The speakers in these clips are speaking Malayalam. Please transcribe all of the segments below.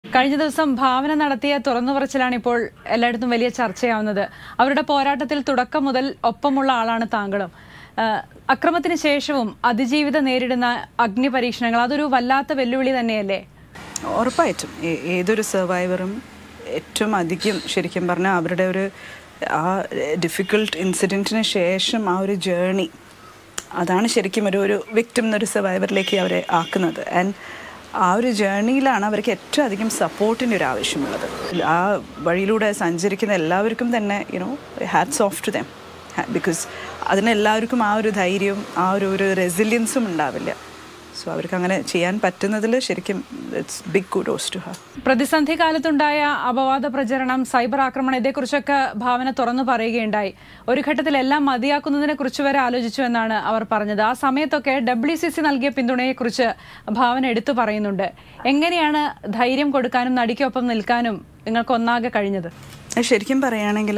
കഴിഞ്ഞ ദിവസം ഭാവന നടത്തിയ തുറന്നുപറച്ചിലാണ് ഇപ്പോൾ എല്ലായിടത്തും വലിയ ചർച്ചയാവുന്നത്. അവരുടെ പോരാട്ടത്തിൽ തുടക്കം മുതൽ ഒപ്പമുള്ള ആളാണ് താങ്കളും. അക്രമത്തിന് ശേഷവും അതിജീവിതം നേരിടുന്ന അഗ്നിപരീക്ഷണങ്ങൾ അതൊരു വല്ലാത്ത വെല്ലുവിളി തന്നെയല്ലേ? ഉറപ്പായിട്ടും ഏതൊരു സർവൈവറും ഏറ്റവും അധികം ശരിക്കും പറഞ്ഞാൽ അവരുടെ ഒരു ആ ഡിഫിക്കൾട്ട് ഇൻസിഡൻറ്റിന് ശേഷം ആ ഒരു ജേർണി അതാണ് ശരിക്കും ഒരു വിക്ടിം എന്നൊരു സർവൈവറിലേക്ക് അവരെ ആക്കുന്നത്. ആൻഡ് ആ ഒരു ജേർണിയിലാണ് അവർക്ക് ഏറ്റവും അധികം സപ്പോർട്ടിൻ്റെ ഒരു ആവശ്യമുള്ളത്. ആ വഴിയിലൂടെ സഞ്ചരിക്കുന്ന എല്ലാവർക്കും തന്നെ hats off to them, because അതിനെല്ലാവർക്കും ആ ഒരു ധൈര്യവും ആ ഒരു റെസിലിയൻസും ഉണ്ടാവില്ല. സോ അവർക്ക് അങ്ങനെ ചെയ്യാൻ പറ്റുന്നതിൽ ശരിക്കും it's big kudos to her. പ്രതിസന്ധി കാലത്തുണ്ടായ അപവാദ പ്രചരണം, സൈബർ ആക്രമണം, ഇതേക്കുറിച്ചൊക്കെ ഭാവന തുറന്നു പറയുകയുണ്ടായി. ഒരു ഘട്ടത്തിൽ എല്ലാം മതിയാക്കുന്നതിനെ കുറിച്ച് വരെ ആലോചിച്ചു എന്നാണ് അവർ പറഞ്ഞത്. ആ സമയത്തൊക്കെ WCC നൽകിയ പിന്തുണയെക്കുറിച്ച് ഭാവന എടുത്തു പറയുന്നുണ്ട്. എങ്ങനെയാണ് ധൈര്യം കൊടുക്കാനും നടിക്കൊപ്പം നിൽക്കാനും നിങ്ങൾക്ക് ഒന്നാകെ കഴിഞ്ഞത്? ശരിക്കും പറയുകയാണെങ്കിൽ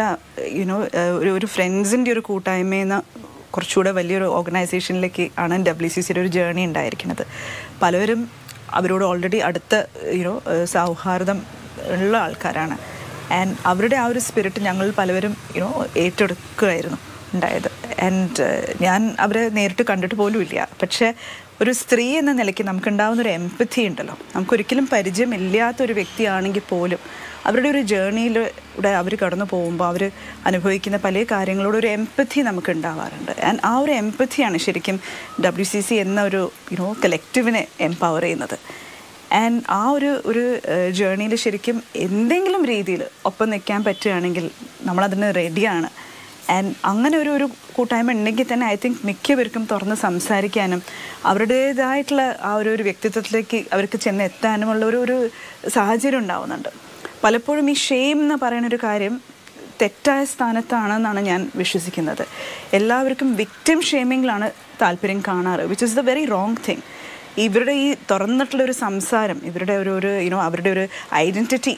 ഒരു ഫ്രണ്ട്സിൻ്റെ ഒരു കൂട്ടായ്മയെന്ന് കുറച്ചുകൂടെ വലിയൊരു ഓർഗനൈസേഷനിലേക്ക് ആണ് WCCയുടെ ഒരു ജേർണി ഉണ്ടായിരിക്കുന്നത്. പലവരും അവരോട് ഓൾറെഡി അടുത്ത സൗഹാർദ്ദം ഉള്ള ആൾക്കാരാണ്. ആൻഡ് അവരുടെ ആ ഒരു സ്പിരിറ്റ് ഞങ്ങൾ പലവരും ഏറ്റെടുക്കുകയായിരുന്നു ഉണ്ടായത്. ആൻഡ് ഞാൻ അവരെ നേരിട്ട് കണ്ടിട്ട് പോലും ഇല്ല. പക്ഷേ ഒരു സ്ത്രീ എന്ന നിലയ്ക്ക് നമുക്കുണ്ടാകുന്നൊരു എംപത്തി ഉണ്ടല്ലോ. നമുക്കൊരിക്കലും പരിചയമില്ലാത്തൊരു വ്യക്തിയാണെങ്കിൽ പോലും അവരുടെ ഒരു ജേർണിയിലൂടെ അവർ കടന്നു പോകുമ്പോൾ അവർ അനുഭവിക്കുന്ന പല കാര്യങ്ങളോട് ഒരു എംപത്തി നമുക്ക് ഉണ്ടാവാറുണ്ട്. ആൻഡ് ആ ഒരു എംപത്തിയാണ് ശരിക്കും WCC എന്ന ഒരു കളക്റ്റീവിനെ എംപവർ ചെയ്യുന്നത്. ആൻഡ് ആ ഒരു ജേർണിയിൽ ശരിക്കും എന്തെങ്കിലും രീതിയിൽ ഒപ്പം നിൽക്കാൻ പറ്റുകയാണെങ്കിൽ നമ്മളതിന് റെഡിയാണ്. ആൻഡ് അങ്ങനെ ഒരു കൂട്ടായ്മ ഉണ്ടെങ്കിൽ തന്നെ ഐ തിങ്ക് മിക്കവർക്കും തുറന്ന് സംസാരിക്കാനും അവരുടേതായിട്ടുള്ള ആ ഒരു വ്യക്തിത്വത്തിലേക്ക് അവർക്ക് ചെന്ന് എത്താനുമുള്ള ഒരു സാഹചര്യം ഉണ്ടാവുന്നുണ്ട്. പലപ്പോഴും ഈ ഷെയിം എന്ന് പറയുന്നൊരു കാര്യം തെറ്റായ സ്ഥാനത്താണെന്നാണ് ഞാൻ വിശ്വസിക്കുന്നത്. എല്ലാവർക്കും വിക്ടിം ഷെയിമിങ്ങിലാണ് താല്പര്യം കാണാറ്, which is the very wrong thing. ഇവരുടെ ഈ തുറന്നിട്ടുള്ളൊരു സംസാരം, ഇവരുടെ അവരുടെ ഒരു ഐഡൻറ്റിറ്റി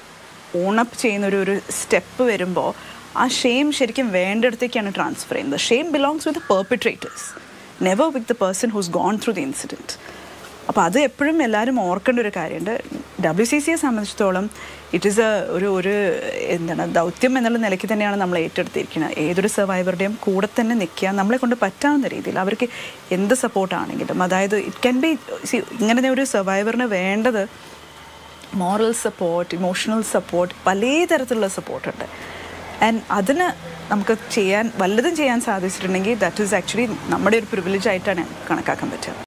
ഓണപ്പ് ചെയ്യുന്ന ഒരു സ്റ്റെപ്പ് വരുമ്പോൾ ആ ഷെയിം ശരിക്കും വേണ്ടിടത്തേക്കാണ് ട്രാൻസ്ഫർ ചെയ്യുന്നത്. Shame belongs with the perpetrators, never with the person who's gone through the incident. അപ്പോൾ അത് എപ്പോഴും എല്ലാവരും ഓർക്കേണ്ട ഒരു കാര്യമുണ്ട്. WCCയെ സംബന്ധിച്ചിടത്തോളം ഇറ്റ് ഈസ് ഒരു ദൗത്യം എന്നുള്ള നിലയ്ക്ക് തന്നെയാണ് നമ്മൾ ഏറ്റെടുത്തിരിക്കുന്നത്. ഏതൊരു സർവൈവറുടെയും കൂടെ തന്നെ നിൽക്കുക, നമ്മളെ കൊണ്ട് പറ്റാവുന്ന രീതിയിൽ അവർക്ക് എന്ത് സപ്പോർട്ടാണെങ്കിലും. അതായത് ഇറ്റ് ക്യാൻ ബി ഇങ്ങനെ ഒരു സർവൈവറിന് വേണ്ടത് മോറൽ സപ്പോർട്ട്, ഇമോഷണൽ സപ്പോർട്ട്, പല തരത്തിലുള്ള സപ്പോർട്ടുണ്ട്. ആൻഡ് അതിന് നമുക്ക് വല്ലതും ചെയ്യാൻ സാധിച്ചിട്ടുണ്ടെങ്കിൽ ദാറ്റ് ഈസ് ആക്ച്വലി നമ്മുടെ ഒരു പ്രിവിലേജ് ആയിട്ടാണ് കണക്കാക്കാൻ പറ്റുക.